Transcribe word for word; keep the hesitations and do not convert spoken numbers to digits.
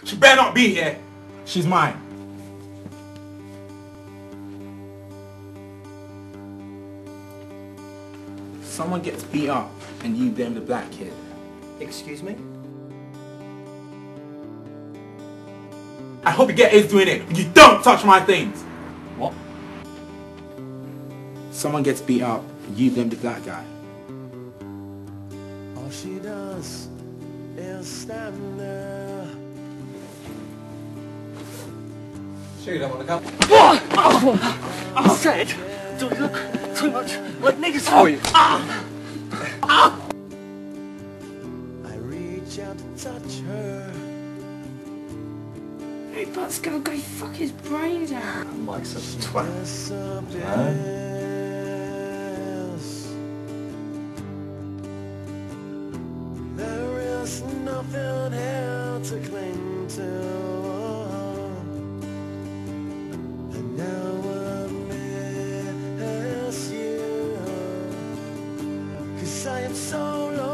She better not be here. She's mine. Someone gets beat up and you blame the black kid. Excuse me? I hope you get Ace doing it. You don't touch my things. What? Someone gets beat up, you blame the black guy. All she does is stand there. Sure you don't want to come? What? Oh, I said, do you look too much like niggas for you? Ah. Ah. I reach out to touch her. Hey, Butt's gonna go fuck his brains out. I'm like such a twat. There is nothing here to cling to. And now I miss you. 'Cause I am so lost.